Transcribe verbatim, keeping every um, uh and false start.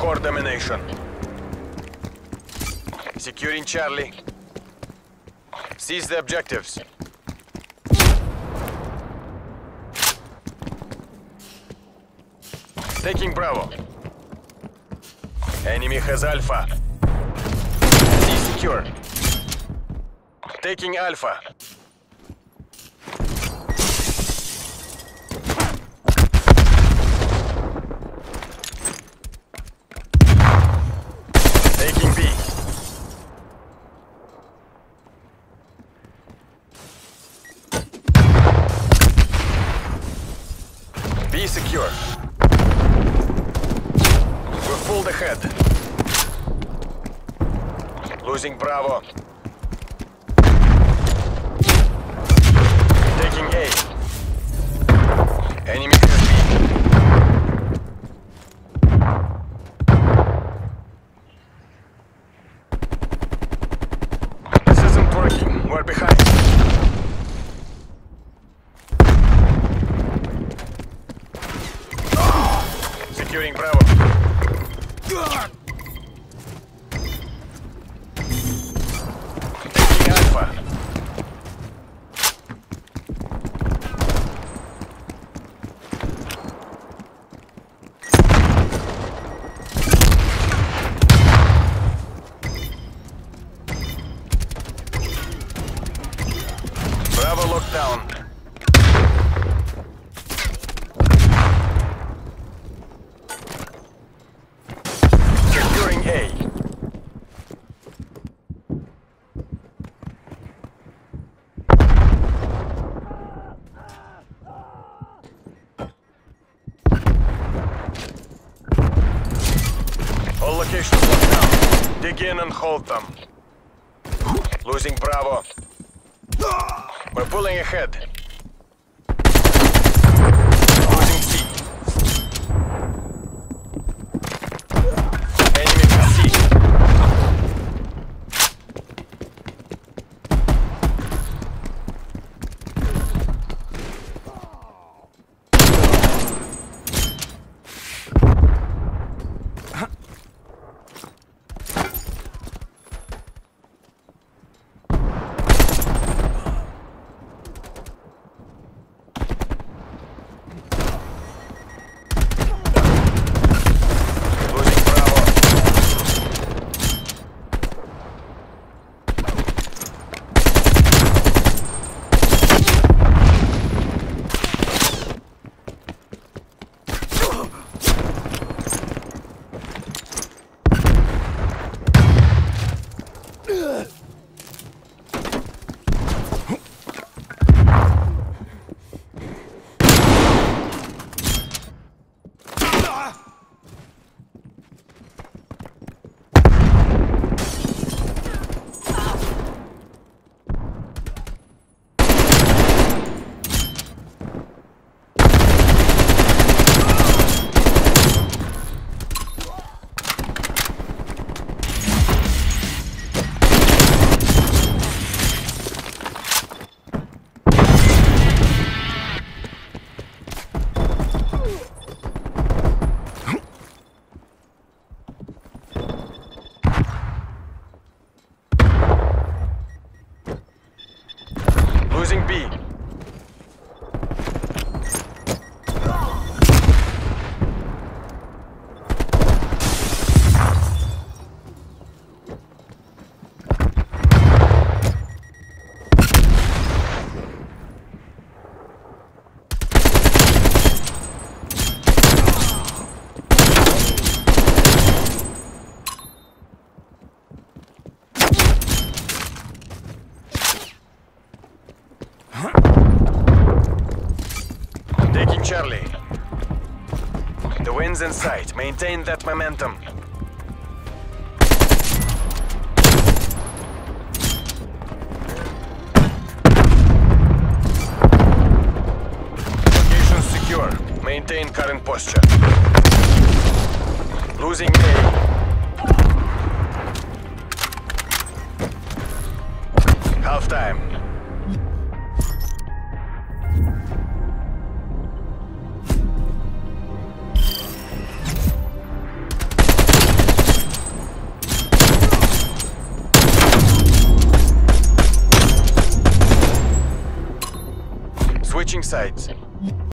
for domination. Securing Charlie. Seize the objectives. Taking Bravo. Enemy has Alpha. C secure. Taking Alpha. Taking B. B secure. We're pulled ahead. Losing Bravo. Taking A. Enemy has B. This isn't working. We're behind. Securing Bravo. Taking Alpha. Bravo locked down. Securing A. All locations locked down. Dig in and hold them. Losing Bravo. We're pulling ahead. Losing C. Enemy has C. Losing B. Taking Charlie. The wind's in sight. Maintain that momentum. Location secure. Maintain current posture. Losing A. Half time. Switching sides.